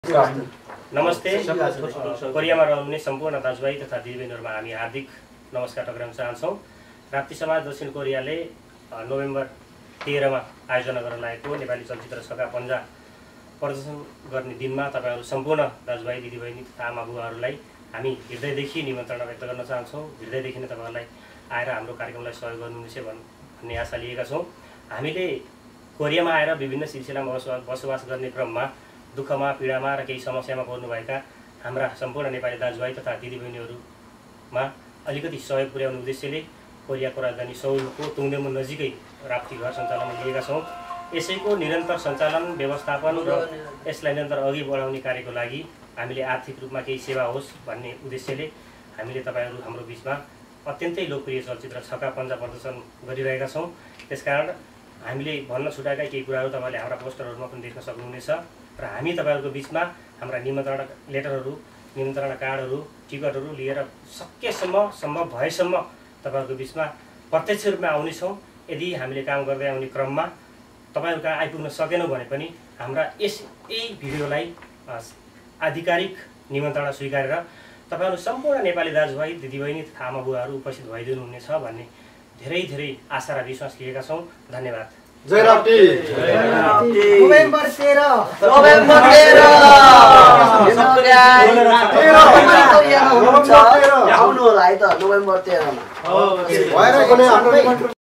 नमस्ते। कोरियामा रहनुहुने सम्पूर्ण दाजुभाइ तथा दिदीबहिनीहरुमा हामी हार्दिक नमस्कार टक्राउन चाहन्छौं। राप्ती समाज दक्षिण कोरियाले नोभेम्बर 13 मा आयोजना गर्न लागेको नेपाली चलचित्र छका पञ्जा प्रदर्शन गर्ने दिनमा तपाईहरु सम्पूर्ण दाजुभाइ दिदीबहिनी तथा आमा बुवाहरुलाई हामी हृदयदेखि निमन्त्रणा व्यक्त गर्न चाहन्छौं। हृदयदेखि नै तपाईहरुलाई आएर हाम्रो कार्यक्रमलाई सहयोग गर्नुहुनेछ भन्ने आशा लिएका छौं। हामीले कोरियामा आएर विभिन्न सिलसिलामा बसोबास गर्ने क्रममा दुःखमा पीडामा र केही समस्यामा पर्नुभएका हाम्रा सम्पूर्ण नेपाली दाजुभाइ तथा दिदीबहिनीहरुमा अलिकति सहयोग पुर्याउने उद्देश्यले कोरियाको राजधानी सौलको तुङदेमु नजिकै राप्ती घर सञ्चालनमा लिएका छौं। यसैको निरन्तर सञ्चालन व्यवस्थापन र यसलाई निरन्तर अघि बढाउने कार्यको लागि हामीले आर्थिक रूपमा केही सेवा होस् भन्ने उद्देश्यले हामीले तपाईहरु हाम्रो बीचमा अत्यन्तै लोकप्रिय चलचित्र छका पञ्जा प्रदर्शन गरिरहेका छौं। त्यसकारण हामीले भन्न छुटाएका केही कुराहरु तपाईले हाम्रा पोस्टरहरुमा पनि देख्न सक्नुहुनेछ र हामी तपाईहरुको बीचमा हाम्रा निमन्त्रणा लेटरहरु, निमन्त्रणा कार्डहरु, टिकटहरु लिएर सकेसम्म सम्भव भएसम्म तपाईहरुको बीचमा प्रत्यक्ष रूपमा आउने छौं। यदि हामीले काम गर्दै आउने क्रममा तपाईहरुका आइपुग्न सकेनौं भने पनि हाम्रा यही भिडियोलाई आधिकारिक निमन्त्रणा स्वीकारेर तपाईहरु सम्पूर्ण नेपाली दाजुभाइ दिदीबहिनी तथा आमा बुवाहरु उपस्थित भइदिनु हुनेछ भन्ने धेरै धेरै आशा र विश्वास लिएका छौं। धन्यवाद। जय राप्ती। नोभेम्बर 13 आउनु होला है त नोभेम्बर 13 मा।